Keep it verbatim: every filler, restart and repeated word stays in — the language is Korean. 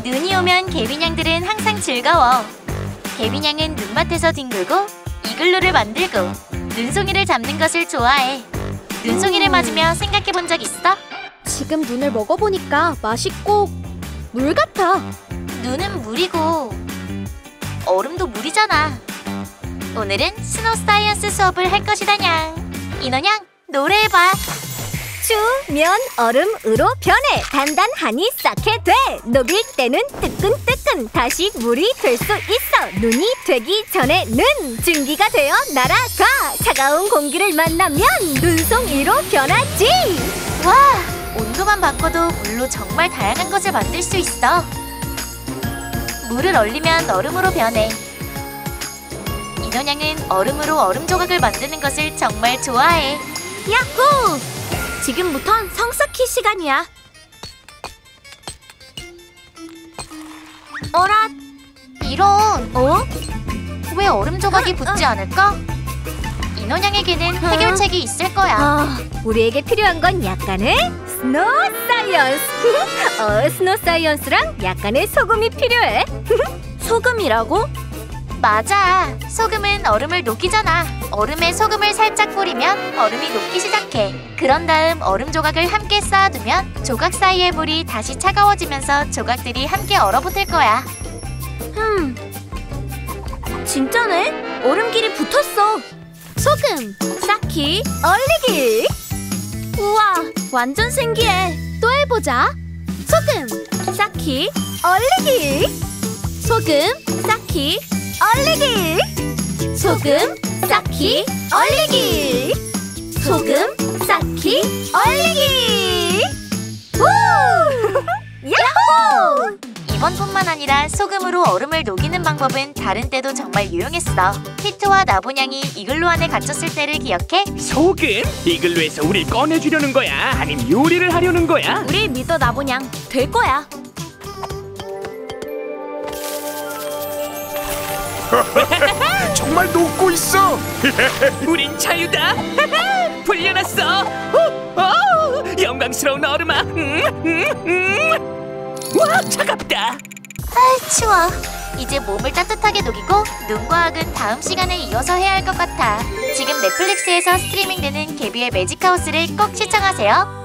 눈이 오면 개비냥들은 항상 즐거워. 개비냥은 눈밭에서 뒹굴고 이글루를 만들고 눈송이를 잡는 것을 좋아해. 눈송이를 맞으며 생각해본 적 있어? 지금 눈을 먹어보니까 맛있고 물 같아. 눈은 물이고 얼음도 물이잖아. 오늘은 스노우 사이언스 수업을 할 것이다냥. 인어냥, 노래해봐. 추면 얼음으로 변해 단단하니 쌓게 돼. 녹일 때는 뜨끈뜨끈 다시 물이 될 수 있어. 눈이 되기 전에 눈 증기가 되어 날아가. 차가운 공기를 만나면 눈송이로 변하지. 와, 온도만 바꿔도 물로 정말 다양한 것을 만들 수 있어. 물을 얼리면 얼음으로 변해. 인어냥은 얼음으로 얼음 조각을 만드는 것을 정말 좋아해. 야호! 지금부턴 성 쌓기 시간이야. 어라? 이런, 어? 왜 얼음 조각이 붙지 않을까? 인어냥에게는 해결책이 있을 거야. 아, 우리에게 필요한 건 약간의 스노우 사이언스. 어, 스노우 사이언스랑 약간의 소금이 필요해. 소금이라고? 맞아. 소금은 얼음을 녹이잖아. 얼음에 소금을 살짝 뿌리면 얼음이 녹기 시작해. 그런 다음 얼음 조각을 함께 쌓아두면 조각 사이의 물이 다시 차가워지면서 조각들이 함께 얼어붙을 거야. 음, 진짜네? 얼음길이 붙었어. 소금, 쌓기, 얼리기. 우와, 완전 신기해. 또 해보자. 소금, 쌓기, 얼리기. 소금, 쌓기, 얼리기. 소금, 쌓기, 얼리기. 소금, 쌓기, 얼리기. 우! 야호! 이번뿐만 아니라 소금으로 얼음을 녹이는 방법은 다른 때도 정말 유용했어. 피트와 나보냥이 이글루 안에 갇혔을 때를 기억해? 소금? 이글루에서 우릴 꺼내주려는 거야? 아님 요리를 하려는 거야? 우리 믿어 나보냥 될 거야. 정말 녹고 있어. 우린 자유다. 풀려났어. 오, 오, 영광스러운 얼음아. 음, 음, 음. 와, 차갑다. 아, 추워. 이제 몸을 따뜻하게 녹이고 눈과학은 다음 시간에 이어서 해야 할 것 같아. 지금 넷플릭스에서 스트리밍되는 개비의 매직하우스를 꼭 시청하세요.